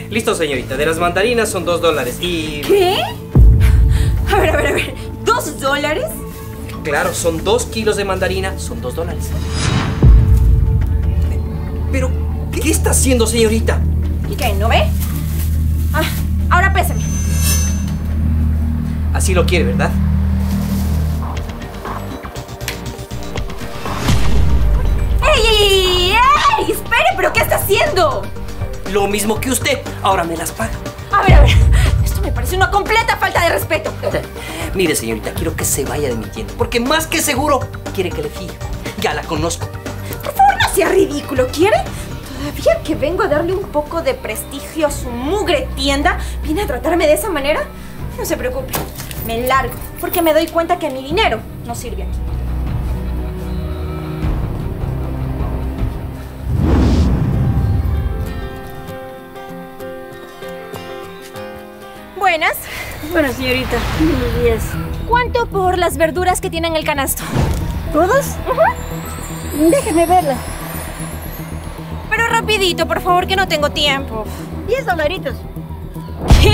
Listo, señorita. De las mandarinas son $2 y... ¿Qué? A ver. ¿$2? Claro, son 2 kilos de mandarina, son $2. Pero, ¿qué está haciendo, señorita? ¿Y qué? ¿No ve? Ah, ahora pésame. Así lo quiere, ¿verdad? ¡Ey! ¡Espere! ¿Pero qué está haciendo? Lo mismo que usted. Ahora me las paga. A ver. Esto me parece una completa falta de respeto. Mire, señorita, quiero que se vaya de mi tienda, porque más que seguro quiere que le fíe. Ya la conozco. Por favor, no sea ridículo, ¿quiere? ¿Todavía que vengo a darle un poco de prestigio a su mugre tienda, viene a tratarme de esa manera? No se preocupe, me largo, porque me doy cuenta que mi dinero no sirve aquí. Buenas. Buenas, señorita. Buenos días. ¿Cuánto por las verduras que tiene en el canasto? ¿Todas? Déjeme verla. Pero rapidito, por favor, que no tengo tiempo. $10. ¿Qué?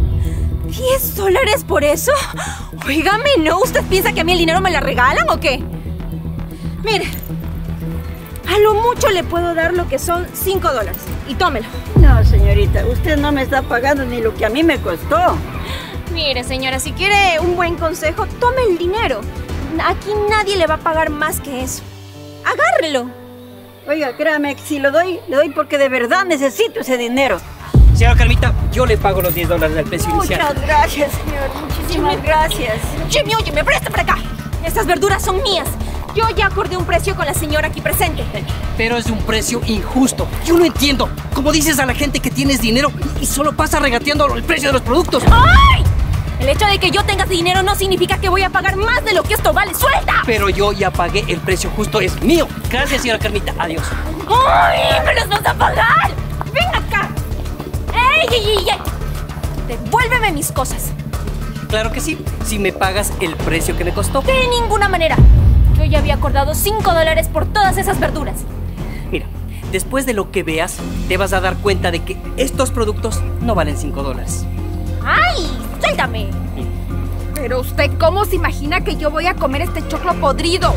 ¿$10 por eso? Óigame, ¿no? ¿Usted piensa que a mí el dinero me la regalan o qué? Mire, a lo mucho le puedo dar lo que son $5. Y tómelo. No, señorita, usted no me está pagando ni lo que a mí me costó. Mire, señora, si quiere un buen consejo, tome el dinero. Aquí nadie le va a pagar más que eso. Agárrelo. Oiga, créame, si lo doy, le doy porque de verdad necesito ese dinero. Señora Carmita, yo le pago los $10 del precio inicial. Muchas gracias, señor. Muchísimas gracias. Jimmy, oye, me presta para acá. Estas verduras son mías. Yo ya acordé un precio con la señora aquí presente. Pero es de un precio injusto. Yo no entiendo. ¿Cómo dices a la gente que tienes dinero y solo pasa regateando el precio de los productos? ¡Ay! El hecho de que yo tenga dinero no significa que voy a pagar más de lo que esto vale. ¡Suelta! Pero yo ya pagué el precio justo, es mío. Gracias, señora Carmita. Adiós. ¡Ay! ¡Me los vas a pagar! ¡Ven acá! ¡Ey! Devuélveme mis cosas. Claro que sí, si me pagas el precio que me costó. De ninguna manera. Yo ya había acordado $5 por todas esas verduras. Mira, después de lo que veas, te vas a dar cuenta de que estos productos no valen $5. ¡Ay! ¡Suéltame! Pero usted, ¿cómo se imagina que yo voy a comer este choclo podrido?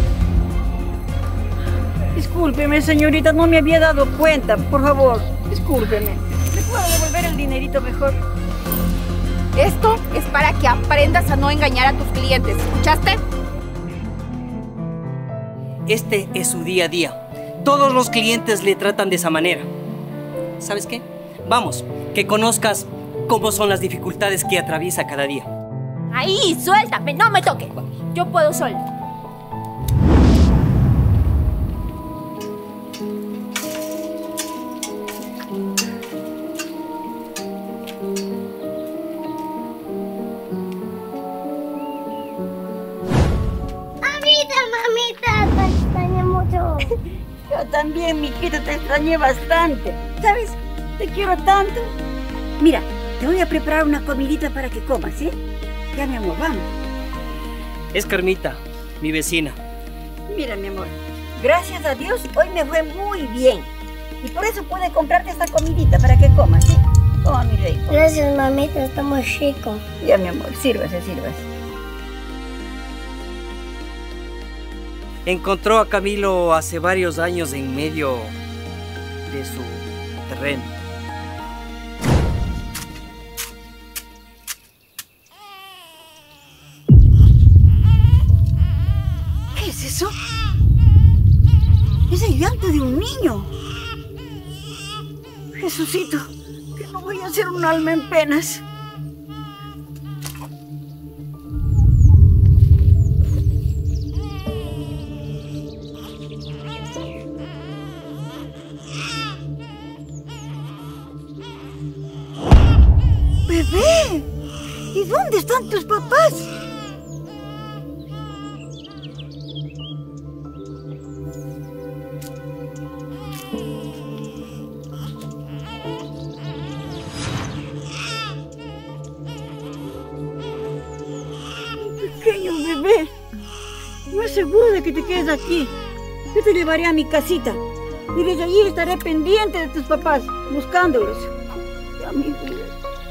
Discúlpeme, señorita, no me había dado cuenta. Por favor, discúlpeme. ¿Me puedo devolver el dinerito mejor? Esto es para que aprendas a no engañar a tus clientes. ¿Escuchaste? Este es su día a día. Todos los clientes le tratan de esa manera. ¿Sabes qué? Vamos, que conozcas cómo son las dificultades que atraviesa cada día. ¡Ahí! ¡Suéltame! ¡No me toque! Yo puedo solo. Mamita, te extrañé mucho. Yo también, mijita, te extrañé bastante. ¿Sabes? Te quiero tanto. Mira, te voy a preparar una comidita para que comas, ¿sí? Ya, mi amor, vamos. Es Carmita, mi vecina. Mira, mi amor, gracias a Dios hoy me fue muy bien. Y por eso pude comprarte esta comidita para que comas, ¿sí? Toma, mi rey. Gracias, mamita, estamos chicos. Ya, mi amor, sírvase, sírvase. Encontró a Camilo hace varios años en medio de su terreno. ¿Qué es eso? Es el llanto de un niño. Jesucito, que no voy a ser un alma en penas. ¡Bebé! ¿Y dónde están tus papás? Pequeño bebé, yo es seguro de que te quedes aquí. Yo te llevaré a mi casita y desde allí estaré pendiente de tus papás, buscándolos. Te mi vida.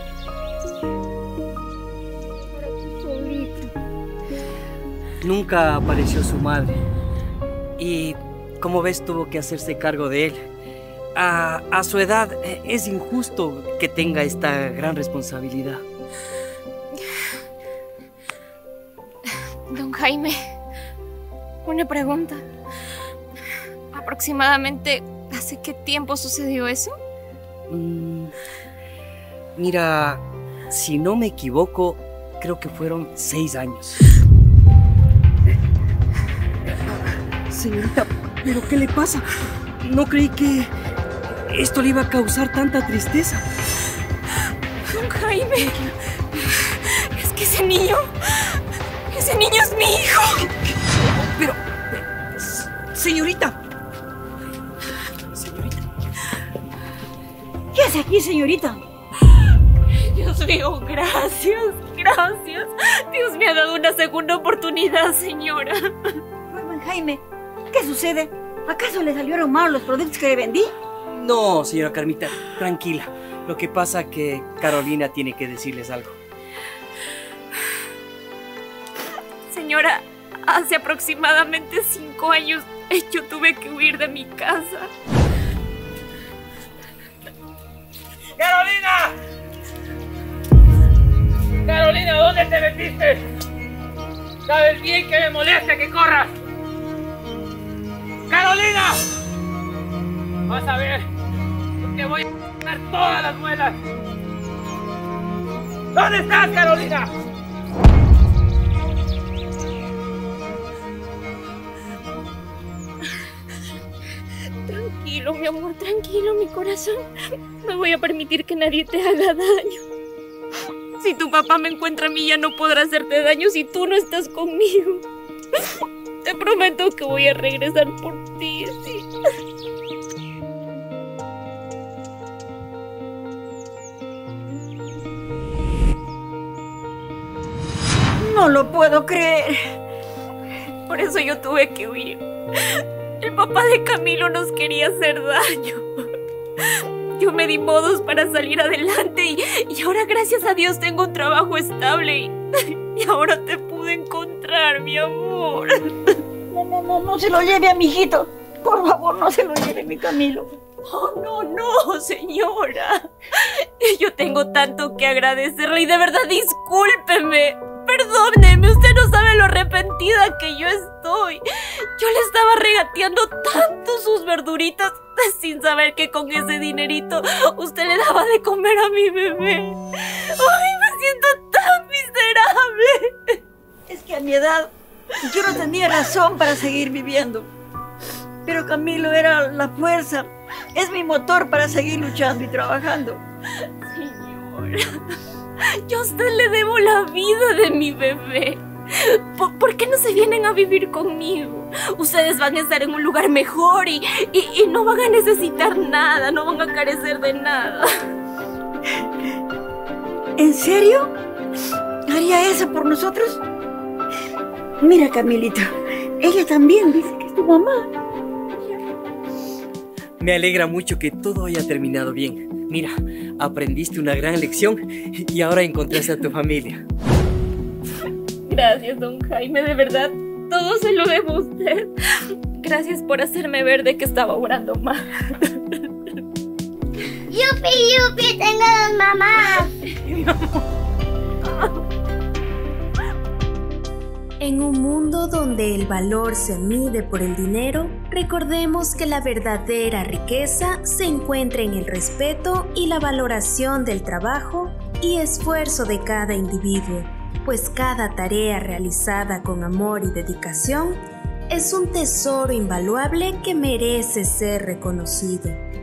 Solito. Nunca apareció su madre. Y, como ves, tuvo que hacerse cargo de él. A su edad, es injusto que tenga esta gran responsabilidad. Don Jaime, una pregunta. ¿Aproximadamente hace qué tiempo sucedió eso? Mira, si no me equivoco, creo que fueron 6 años. Señorita, ¿pero qué le pasa? No creí que esto le iba a causar tanta tristeza. Don Jaime, es que ese niño es mi hijo. Pero, señorita. ¿Qué hace aquí, señorita? Dios mío, gracias. Dios me ha dado una segunda oportunidad, señora. Joven Jaime, ¿qué sucede? ¿Acaso le salieron mal los productos que le vendí? No, señora Carmita, tranquila. Lo que pasa es que Carolina tiene que decirles algo. Señora, hace aproximadamente 5 años yo tuve que huir de mi casa. ¡Carolina! ¡Carolina, ¿dónde te metiste? Sabes bien que me molesta que corras. ¡Carolina! Vas a ver, te voy a dar todas las muelas. ¿Dónde estás, Carolina? Tranquilo, mi amor, tranquilo, mi corazón. No voy a permitir que nadie te haga daño. Si tu papá me encuentra a mí, ya no podrá hacerte daño si tú no estás conmigo. Te prometo que voy a regresar por ti, sí. No lo puedo creer. Por eso yo tuve que huir. El papá de Camilo nos quería hacer daño. Yo me di modos para salir adelante y ahora, gracias a Dios, tengo un trabajo estable y ahora te pude encontrar, mi amor. No se lo lleve a mi hijito. Por favor, no se lo lleve, mi Camilo. Oh, no, señora. Yo tengo tanto que agradecerle y de verdad discúlpeme. Perdóneme, usted no sabe lo arrepentida que yo estoy. Yo le estaba regateando tanto sus verduritas sin saber que con ese dinerito usted le daba de comer a mi bebé. ¡Ay, me siento tan miserable! Es que a mi edad yo no tenía razón para seguir viviendo. Pero Camilo era la fuerza, es mi motor para seguir luchando y trabajando. Señora, yo a usted le debo la vida de mi bebé. ¿Por qué no se vienen a vivir conmigo? Ustedes van a estar en un lugar mejor y no van a necesitar nada, no van a carecer de nada. ¿En serio? ¿Haría eso por nosotros? Mira, Camilito, ella también dice que es tu mamá. Me alegra mucho que todo haya terminado bien. Mira, aprendiste una gran lección y ahora encontraste a tu familia. Gracias, don Jaime, de verdad, todo se lo debo a usted. Gracias por hacerme ver de que estaba obrando mal. ¡Yupi, tengo 2 mamás! En un mundo donde el valor se mide por el dinero, recordemos que la verdadera riqueza se encuentra en el respeto y la valoración del trabajo y esfuerzo de cada individuo, pues cada tarea realizada con amor y dedicación es un tesoro invaluable que merece ser reconocido.